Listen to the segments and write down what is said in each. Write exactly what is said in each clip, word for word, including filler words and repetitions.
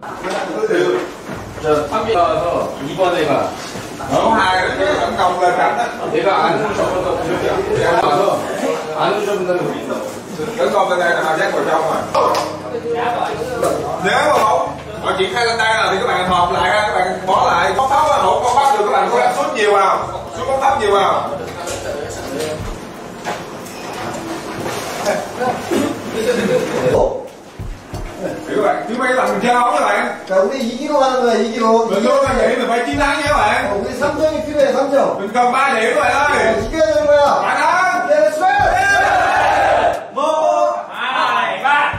저 삼 비 나와서 이 번 애가 số hai nó tấn công lên cánh đó. 얘가 안으로 접어서 이렇게 나와서 안으로 접는다는 거. Tấn công bên đây là hai giác vào trong rồi. Nếu mà không họ triển khai lên đây là thì các bạn họp lại ra, các bạn bó lại bóng thấp là một con bắt được, các bạn cố gắng sút nhiều vào, sút bóng thấp nhiều vào. Các bạn, chứ mấy lần mình chơi không các bạn? 자, 우리 이기로 가는 거야, 이기로. Mình luôn là vậy, mình phải chiến thắng nha các bạn. 어, 우리 삼 점이 필요해, 삼 점. Mình cần ba điểm các bạn ơi. 자, 이겨야 되는 거야. Bạn ơi. 네, let's go! Một, hai, ba,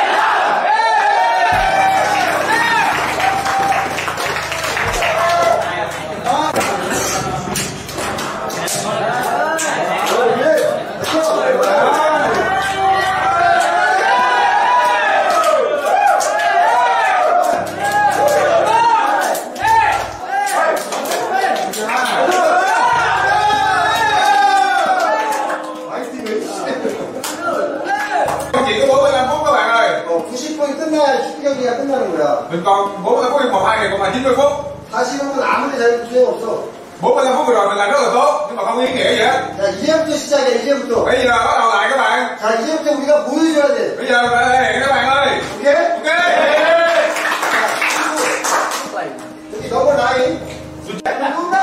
chỉ có bốn mươi lăm phút các bạn ơi. 어, 구십 분이 끝나야 슈트 경기가 끝나는 거야. Mình còn bốn mươi lăm phút, một hai ngày còn là chín mươi phút. 사십 분은 아무리 잘해도 소용없어. bốn mươi lăm phút vừa rồi mình làm rất là tốt nhưng mà không ý nghĩa gì hết. 자, 이제부터 시작이야, 이제부터. Bây giờ bắt đầu lại các bạn. 자, 이제부터 우리가 보여줘야 돼. Bây giờ phải thể hiện các bạn ơi. 오케이? Ok. 여기 넘어 라인. 누나!